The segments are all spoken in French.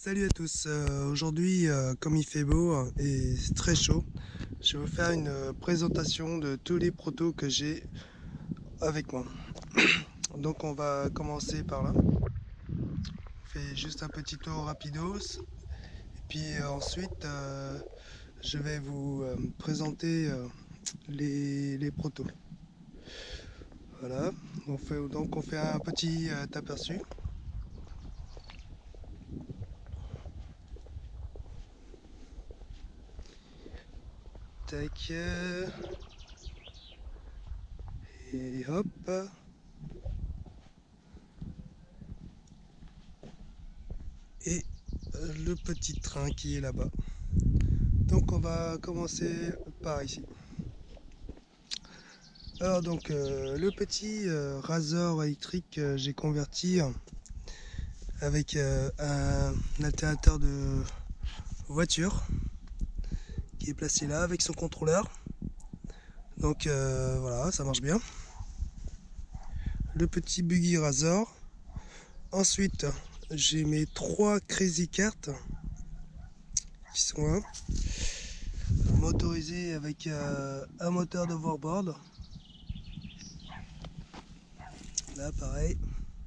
Salut à tous, aujourd'hui comme il fait beau et c'est très chaud, je vais vous faire une présentation de tous les protos que j'ai avec moi. Donc on va commencer par là, on fait juste un petit tour rapidos et puis ensuite je vais vous présenter les protos. Voilà, donc on fait un petit aperçu. Tac, et hop. Et le petit train qui est là-bas. Donc on va commencer par ici. Alors donc le petit rasoir électrique j'ai converti avec un alternateur de voiture qui est placé là avec son contrôleur. Donc voilà, ça marche bien. Le petit buggy rasoir. Ensuite j'ai mes 3 crazy cartes qui sont là, motorisés avec un moteur d'overboard. Là pareil.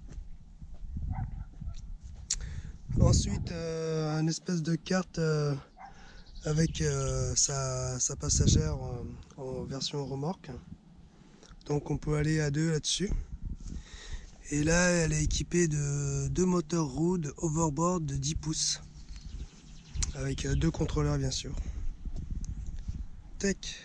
Ensuite un espèce de carte avec sa passagère en version remorque. Donc on peut aller à deux là-dessus. Et là elle est équipée de 2 moteurs Rude overboard de 10 pouces. Avec 2 contrôleurs bien sûr. Tac.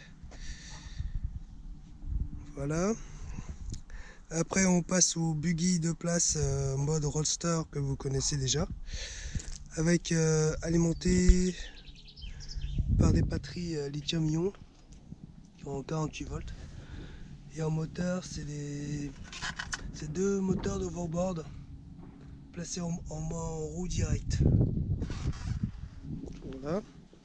Voilà. Après on passe au buggy de place mode roadster que vous connaissez déjà. Avec alimenté par des batteries lithium-ion qui ont 48 volts. Et en moteur c'est 2 moteurs d'overboard placés en roue direct. Voilà.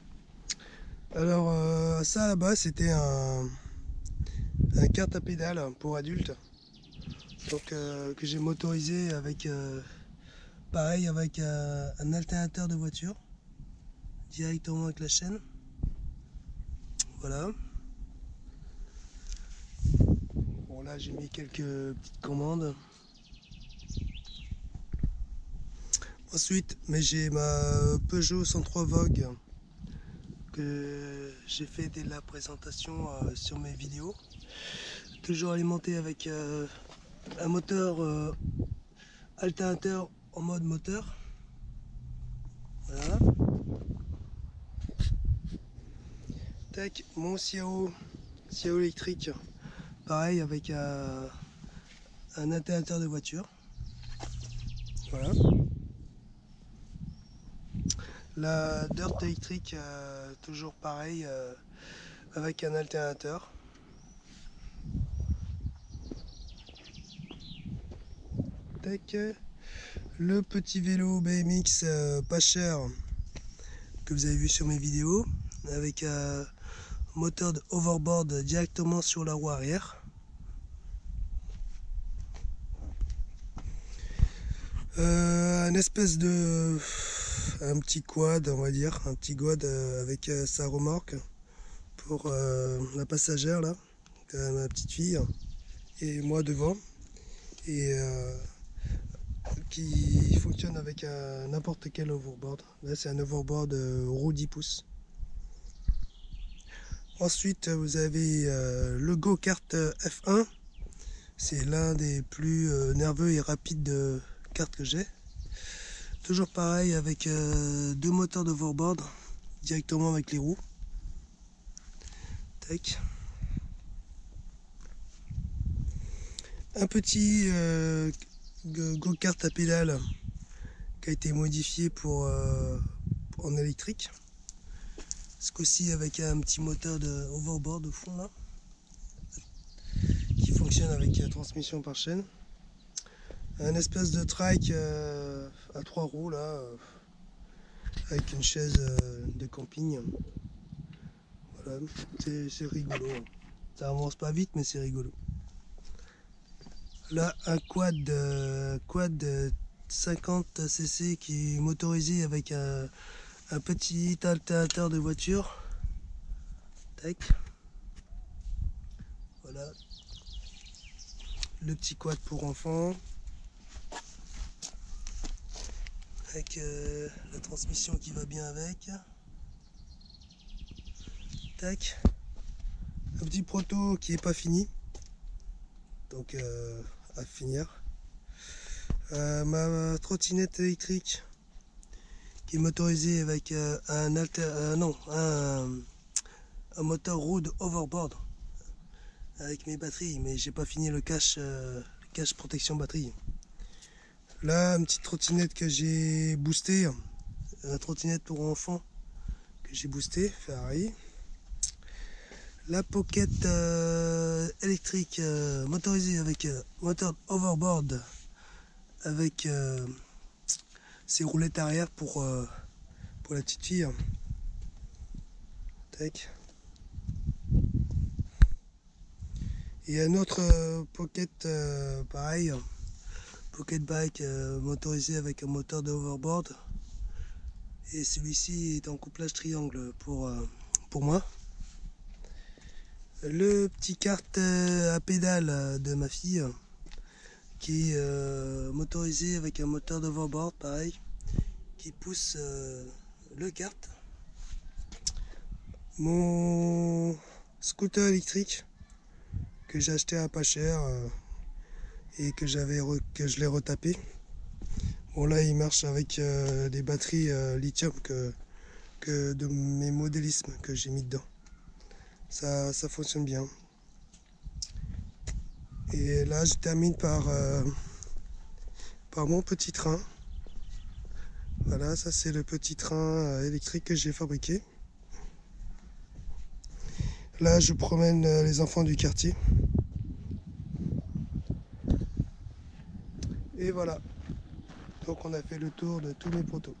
Alors ça là-bas c'était un kart à pédale pour adultes. Donc que j'ai motorisé avec pareil avec un alternateur de voiture directement avec la chaîne. Voilà. Bon là j'ai mis quelques petites commandes. Ensuite, mais j'ai ma Peugeot 103 Vogue que j'ai fait dès la présentation sur mes vidéos. Toujours alimenté avec un moteur alternateur en mode moteur. Voilà. Tac, mon Ciao électrique, pareil avec un alternateur de voiture. Voilà. La Dirt électrique, toujours pareil avec un alternateur. Tac. Le petit vélo BMX pas cher que vous avez vu sur mes vidéos avec un moteur de overboard directement sur la roue arrière. Un espèce de un petit quad, on va dire, un petit quad avec sa remorque pour la passagère là, ma petite fille et moi devant, et qui fonctionne avec n'importe quel overboard. Là c'est un overboard roue 10 pouces. Ensuite vous avez le go-kart F1, c'est l'un des plus nerveux et rapides cartes que j'ai. Toujours pareil avec 2 moteurs d'overboard directement avec les roues. Tac. Un petit go-kart à pédale qui a été modifié pour en électrique. Ce coup-ci avec un petit moteur de overboard au fond là, qui fonctionne avec la transmission par chaîne. Un espèce de trike à 3 roues là, avec une chaise de camping. Voilà, c'est rigolo. Ça avance pas vite mais c'est rigolo. Là un quad 50 cc qui est motorisé avec un petit alternateur de voiture. Tac. Voilà. Le petit quad pour enfants. Avec la transmission qui va bien avec. Tac. Un petit proto qui est pas fini. Donc à finir. Ma trottinette électrique qui est motorisée avec un moteur Rode Overboard avec mes batteries, mais j'ai pas fini le cache protection batterie. Là, une petite trottinette que j'ai boostée, la trottinette pour enfants que j'ai boostée, Ferrari. La Pocket électrique motorisée avec moteur Overboard avec ses roulettes arrière pour la petite fille. Tac. Et un autre Pocket pareil, Pocket Bike motorisé avec un moteur de overboard. Et celui-ci est en couplage triangle pour moi. Le petit kart à pédale de ma fille qui est motorisé avec un moteur d'overboard pareil qui pousse le kart. Mon scooter électrique que j'ai acheté à pas cher et que je l'ai retapé. Bon là il marche avec des batteries lithium que de mes modélismes que j'ai mis dedans. Ça fonctionne bien. Et là je termine par mon petit train. Voilà, ça c'est le petit train électrique que j'ai fabriqué. Là je promène les enfants du quartier. Et voilà. Donc on a fait le tour de tous les poteaux.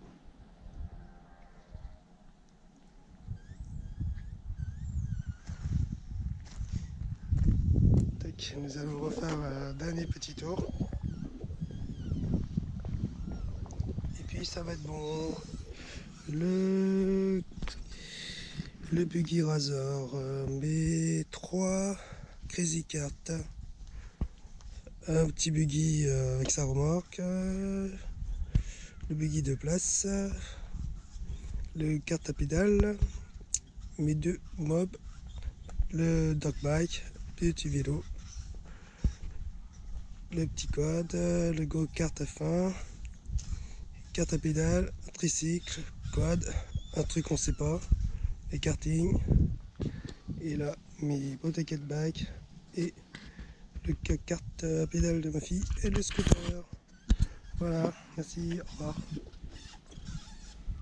Tac, nous allons refaire un dernier petit tour. Et puis ça va être bon. Le Buggy Razor, mes 3 Crazy Kart, un petit buggy avec sa remorque, le buggy de place, le kart à pédale, mes 2 mobs, le dog bike, le petit vélo, le petit quad, le go kart à fin, carte à pédale, un tricycle, quad, un truc on sait pas, les kartings, et là mes pocket bike et le carte à pédale de ma fille et le scooter. Voilà, merci, au revoir.